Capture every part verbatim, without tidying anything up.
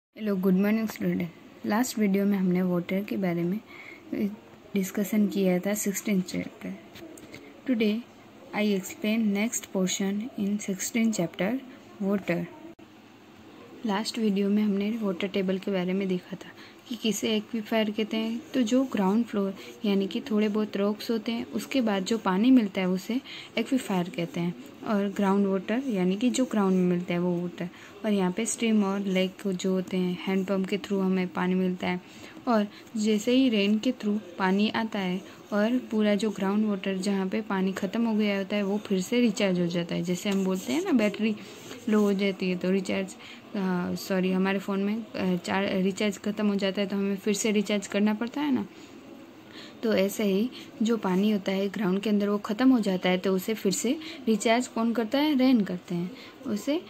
Hello, good morning student. Last video में हमने water के बारे में डिस्कशन किया था sixteen chapter. Today I explain next portion in sixteen chapter water. Last video में हमने वाटर टेबल के बारे में देखा था कि किसे एक्वीफायर कहते हैं। तो जो ग्राउंड फ्लोर यानी कि थोड़े बहुत रॉक्स होते हैं उसके बाद जो पानी मिलता है उसे एक्वीफायर कहते हैं, और ग्राउंड वाटर यानी कि जो ग्राउंड में मिलता है वो वाटर। और यहाँ पे स्ट्रीम और लेक जो होते हैं, हैंडपम्प के थ्रू हमें पानी मिलता है। और जैसे ही रेन के थ्रू पानी आता है और पूरा जो ग्राउंड वाटर जहाँ पे पानी ख़त्म हो गया होता है वो फिर से रिचार्ज हो जाता है। जैसे हम बोलते हैं ना, बैटरी लो हो जाती है तो रिचार्ज सॉरी हमारे फ़ोन में चार रिचार्ज ख़त्म हो जाता है तो हमें फिर से रिचार्ज करना पड़ता है ना। तो ऐसे ही जो पानी होता है ग्राउंड के अंदर वो ख़त्म हो जाता है तो उसे फिर से रिचार्ज कौन करता है? रेन करते हैं उसे।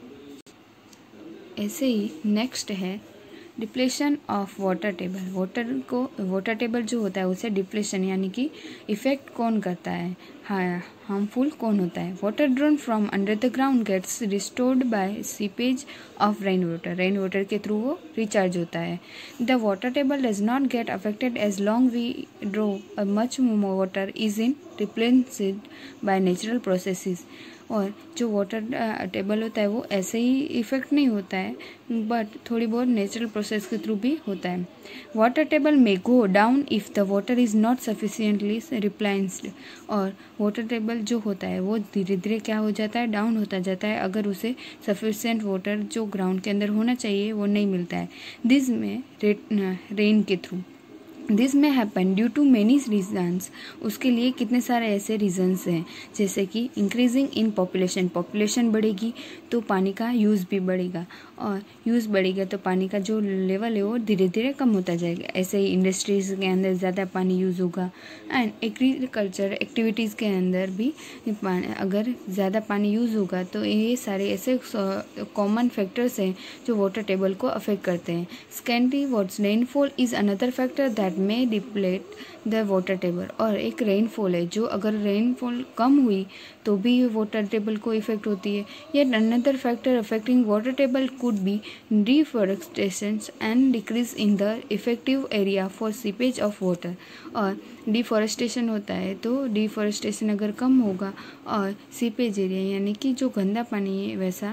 ऐसे ही नेक्स्ट है depletion of water table. Water को वाटर टेबल जो होता है उसे डिप्लेशन यानी कि इफ़ेक्ट कौन करता है, हाँ हार्मफुल कौन होता है। Water drawn from under the ground gets restored by seepage of rain water. Rain water के थ्रू वो रिचार्ज होता है। The water table does not get affected as long we draw much water is in replaced by natural processes. और जो water table होता है वो ऐसे ही इफ़ेक्ट नहीं होता है, बट थोड़ी बहुत नेचुरल प्रोसेस के थ्रू भी होता है। वाटर टेबल में go down if the water is not sufficiently replaced. और वाटर टेबल जो होता है वो धीरे धीरे क्या हो जाता है? डाउन होता जाता है, अगर उसे सफिशिएंट वाटर जो ग्राउंड के अंदर होना चाहिए वो नहीं मिलता है। दिस में रेन के through this may happen due to many reasons. उसके लिए कितने सारे ऐसे रीजन्स हैं, जैसे कि इंक्रीजिंग इन पॉपुलेशन। पॉपुलेशन बढ़ेगी तो पानी का यूज़ भी बढ़ेगा, और यूज़ बढ़ेगा तो पानी का जो लेवल है वो धीरे धीरे कम होता जाएगा। ऐसे ही इंडस्ट्रीज़ के अंदर ज़्यादा पानी यूज़ होगा, एंड एग्रीकल्चर एक्टिविटीज़ के अंदर भी अगर ज़्यादा पानी यूज़ होगा तो ये सारे ऐसे कॉमन फैक्टर्स हैं जो वाटर टेबल को अफेक्ट करते हैं। Scanty what's rainfall is another factor that may deplete the water table. और एक रेनफॉल है, जो अगर रेनफॉल कम हुई तो भी वाटर टेबल को इफेक्ट होती है। Yet another factor affecting water table could be deforestation and decrease in the effective area for seepage of water. और डिफॉरेस्टेशन होता है तो डिफॉरेस्टेशन अगर कम होगा और सीपेज एरिया यानी कि जो गंदा पानी है वैसा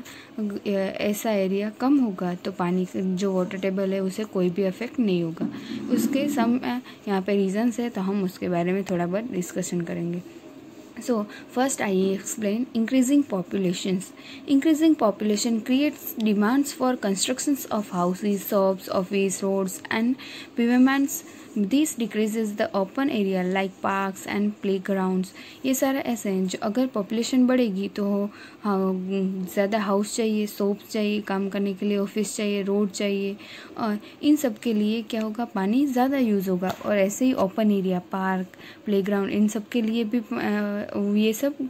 ऐसा एरिया कम होगा तो पानी जो वाटर टेबल है उसे कोई भी अफेक्ट नहीं होगा। उसके सम यहाँ पे रीजंस है तो हम उसके बारे में थोड़ा बहुत डिस्कशन करेंगे। So first I explain increasing populations. Increasing population creates demands for constructions of houses, shops, office, roads and pavements. This decreases the open area like parks and playgrounds. ये सारा ऐसे हैं जो अगर पॉपुलेशन बढ़ेगी तो ज़्यादा हाउस चाहिए, शॉप्स चाहिए काम करने के लिए, ऑफिस चाहिए, रोड चाहिए, और इन सब के लिए क्या होगा? पानी ज़्यादा यूज़ होगा। और ऐसे ही ओपन एरिया, पार्क, प्लेग्राउंड, इन सब के लिए भी ये सब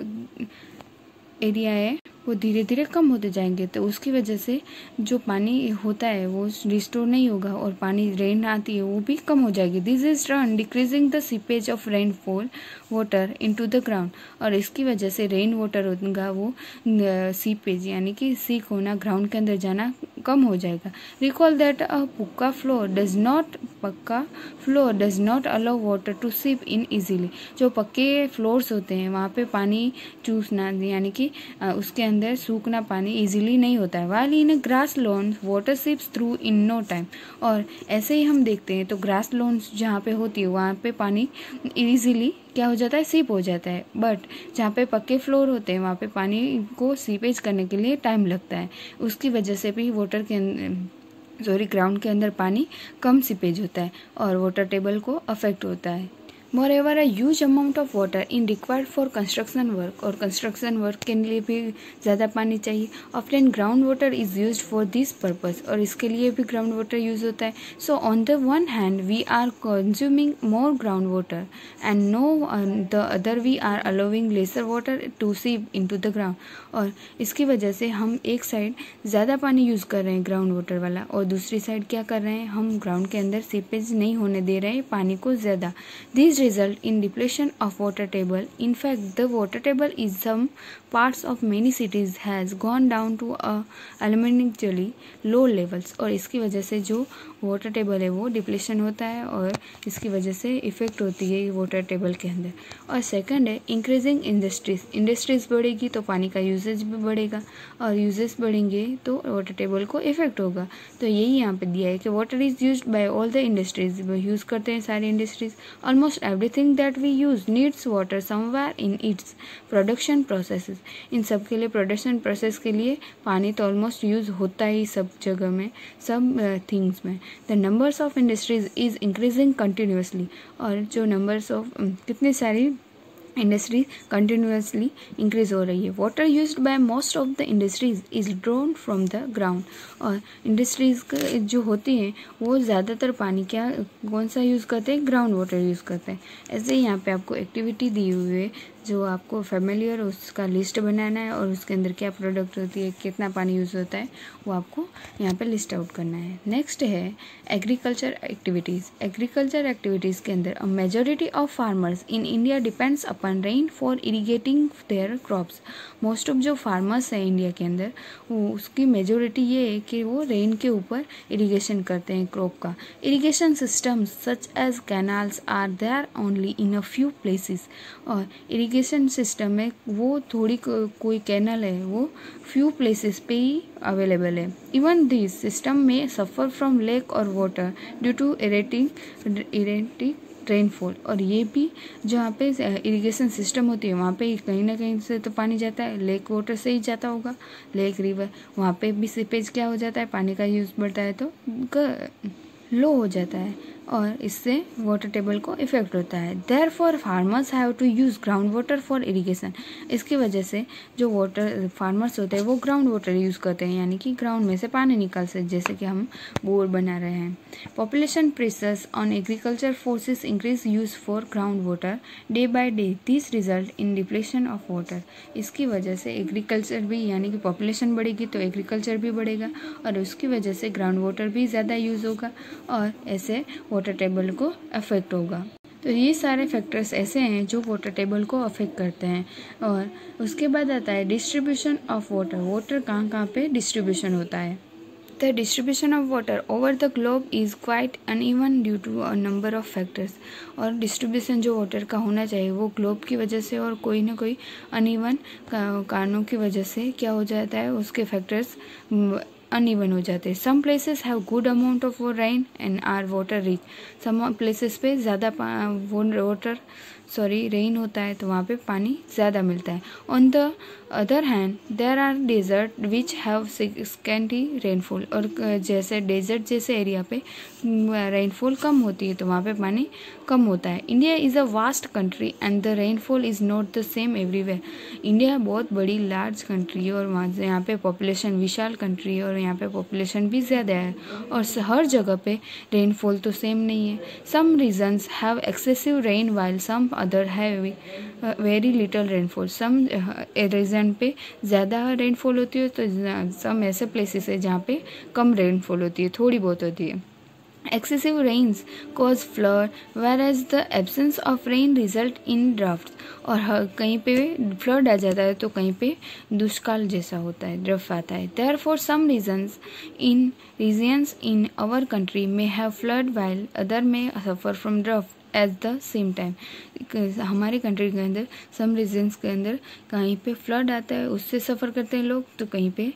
एरिया है वो धीरे धीरे कम होते जाएंगे, तो उसकी वजह से जो पानी होता है वो रिस्टोर नहीं होगा और पानी रेन आती है वो भी कम हो जाएगी। This is turn decreasing the seepage of rainfall water into the ground. और इसकी वजह से रेन वाटर होगा वो सीपेज यानी कि सीक होना, ग्राउंड के अंदर जाना कम हो जाएगा। Recall that a pucca floor does not pucca floor does not allow water to seep in easily. जो पक्के फ्लोर्स होते हैं वहाँ पे पानी चूसना यानी कि उसके अंदर सूखना पानी इजीली नहीं होता है। While in grass lawn water seeps through in no time. और ऐसे ही हम देखते हैं तो ग्रास लॉन्स जहाँ पे होती है वहाँ पे पानी इजीली क्या हो जाता है? सीप हो जाता है। बट जहाँ पे पक्के फ्लोर होते हैं वहाँ पे पानी को सीपेज करने के लिए टाइम लगता है। उसकी वजह से भी वाटर के अंदर सॉरी ग्राउंड के अंदर पानी कम सीपेज होता है और वाटर टेबल को अफेक्ट होता है। Moreover, a huge amount of water in required for construction work, और construction work के लिए भी ज़्यादा पानी चाहिए। Often ground water is used for this purpose, और इसके लिए भी ground water use होता है। So on the one hand we are consuming more ground water and no on the other we are allowing lesser water to seep into the ground। और इसकी वजह से हम एक साइड ज़्यादा पानी यूज़ कर रहे हैं ग्राउंड वाटर वाला, और दूसरी साइड क्या कर रहे हैं? हम ग्राउंड के अंदर सीपेज नहीं होने दे रहे हैं पानी को ज़्यादा। This result in depletion of water table. In fact, the water table in some parts of many cities has gone down to a alarmingly low levels. और इसकी वजह से जो वाटर टेबल है वो डिप्लेशन होता है और इसकी वजह से इफेक्ट होती है वाटर टेबल के अंदर. और सेकंड है इंक्रीजिंग इंडस्ट्रीज. इंडस्ट्रीज बढ़ेगी तो पानी का यूजेज भी बढ़ेगा और यूजेज बढ़ेंगे तो वाटर टेबल को इफेक्ट होगा. तो यही यहाँ पे दिया है कि water is used by all the industries. Use करते हैं सारी industries. Almost everything that we use needs water somewhere in its production processes. इन सब के लिए प्रोडक्शन प्रोसेस के लिए पानी तो ऑलमोस्ट यूज होता ही सब जगह में, सब थिंग्स में. The numbers of industries is increasing continuously. और जो नंबर्स ऑफ कितनी सारी इंडस्ट्री कंटिन्यूसली इंक्रीज हो रही है. Water used by most of the industries is drawn from the ground. और इंडस्ट्रीज जो होती हैं वो ज़्यादातर पानी क्या कौन सा यूज़ करते हैं, ग्राउंड वाटर यूज़ करते हैं. ऐसे ही यहाँ पे आपको एक्टिविटी दी हुई है जो आपको फेमिलियर उसका लिस्ट बनाना है और उसके अंदर क्या प्रोडक्ट होती है, कितना पानी यूज़ होता है, वो आपको यहाँ पे लिस्ट आउट करना है. नेक्स्ट है एग्रीकल्चर एक्टिविटीज़. एग्रीकल्चर एक्टिविटीज़ के अंदर a majority of farmers in India depends upon rain for irrigating their crops. Most of जो फार्मर्स हैं इंडिया के अंदर वो उसकी मेजॉरिटी ये है कि वो रेन के ऊपर इरीगेशन करते हैं क्रॉप का. Irrigation systems such as canals are there only in a few places. और इरीगेशन सिस्टम में वो थोड़ी को, कोई कैनल है वो फ्यू प्लेसेस पे ही अवेलेबल है. इवन दिस सिस्टम में सफ़र फ्रॉम लेक और water due to erratic erratic rainfall. और ये भी जहाँ पे इरिगेशन सिस्टम होती है वहाँ पे कहीं ना कहीं से तो पानी जाता है, लेक वाटर से ही जाता होगा, लेक रिवर, वहाँ पे भी सीपेज क्या हो जाता है, पानी का यूज़ बढ़ता है तो लो हो जाता है और इससे वाटर टेबल को इफेक्ट होता है. Therefore farmers have to use ground water for irrigation. इसकी वजह से जो वाटर फार्मर्स होते हैं वो ग्राउंड वाटर यूज़ करते हैं, यानी कि ग्राउंड में से पानी निकाल सकते, जैसे कि हम बोर बना रहे हैं. Population pressures on agriculture forces increase use for ground water day by day. This result in depletion of water. इसकी वजह से एग्रीकल्चर भी, यानी कि पॉपुलेशन बढ़ेगी तो एग्रीकल्चर भी बढ़ेगा और उसकी वजह से ग्राउंड वाटर भी ज़्यादा यूज़ होगा और ऐसे वाटर टेबल को अफेक्ट होगा. तो ये सारे फैक्टर्स ऐसे हैं जो वाटर टेबल को अफेक्ट करते हैं. और उसके बाद आता है डिस्ट्रीब्यूशन ऑफ वाटर. वाटर कहाँ कहाँ पे डिस्ट्रीब्यूशन होता है. The distribution of water over the globe is quite uneven due to a number of factors. और डिस्ट्रीब्यूशन जो वाटर का होना चाहिए वो ग्लोब की वजह से और कोई ना कोई अनइवन कारणों की वजह से क्या हो जाता है, उसके फैक्टर्स अनइवन हो जाते हैं. Some places have good amount of rain and are water rich. Some places पे ज़्यादा वाटर सॉरी रेन होता है तो वहाँ पे पानी ज़्यादा मिलता है. On the other hand there are desert which have scanty rainfall. और जैसे डेजर्ट जैसे एरिया पे रेनफॉल कम होती है तो वहाँ पे पानी कम होता है. India is a vast country and the rainfall is not the same everywhere. India बहुत बड़ी लार्ज कंट्री है और वहाँ यहाँ पे पॉपुलेशन विशाल कंट्री है और यहाँ पे पॉपुलेशन भी ज़्यादा है और हर जगह पे रेनफॉल तो सेम नहीं है. Some regions have excessive rain while some other have very little rainfall. Some region पे ज़्यादा रेनफॉल होती है तो सम ऐसे प्लेसेस है जहाँ पे कम रेनफॉल होती है, थोड़ी बहुत होती है. Excessive rains cause flood, whereas the absence of rain result in droughts. और कहीं पे फ्लड आ जाता है तो कहीं पे दुष्काल जैसा होता है, ड्रफ आता है. Therefore, some regions in regions in our country may have flood while other may suffer from drought at the same time. हमारी कंट्री के अंदर सम रीजन्स के अंदर कहीं पे फ्लड आता है उससे सफ़र करते हैं लोग, तो कहीं पे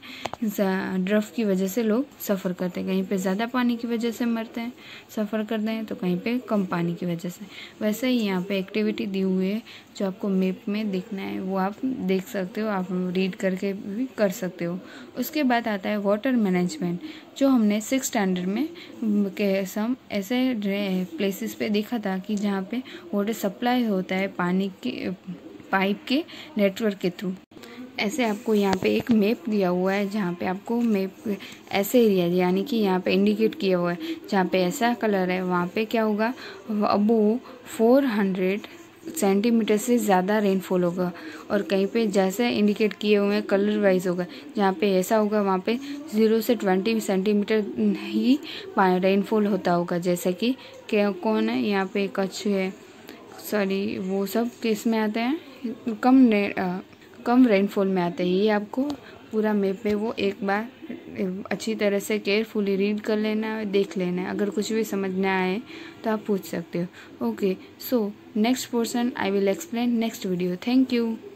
ड्रफ की वजह से लोग सफ़र करते हैं. कहीं पे ज़्यादा पानी की वजह से मरते हैं सफ़र करते हैं तो कहीं पे कम पानी की वजह से. वैसे ही यहाँ पे एक्टिविटी दी हुई है जो आपको मैप में देखना है वो आप देख सकते हो, आप रीड करके भी कर सकते हो. उसके बाद आता है वाटर मैनेजमेंट, जो हमने सिक्स स्टैंडर्ड में के सम ऐसे प्लेसेस पे देखा था कि जहाँ पे वाटर सप्लाई होता है पानी के पाइप के नेटवर्क के थ्रू. ऐसे आपको यहाँ पे एक मैप दिया हुआ है जहाँ पे आपको मैप ऐसे एरिया यानी कि यहाँ पे इंडिकेट किया हुआ है जहाँ पे ऐसा कलर है वहाँ पे क्या होगा, अबो फोर हंड्रेड सेंटीमीटर से ज़्यादा रेनफॉल होगा. और कहीं पे जैसे इंडिकेट किए हुए हैं कलर वाइज होगा, जहाँ पे ऐसा होगा वहाँ पे ज़ीरो से ट्वेंटी सेंटीमीटर ही रेनफॉल होता होगा. जैसे कि क्या कौन है यहाँ पे, कच्छ है, सॉरी वो सब किस में आते हैं, कम ने, आ, कम रेनफॉल में आते हैं। ये आपको पूरा मैप है वो एक बार अच्छी तरह से केयरफुली रीड कर लेना है, देख लेना है। अगर कुछ भी समझ ना आए तो आप पूछ सकते हो। Okay, so next portion I will explain next video. Thank you.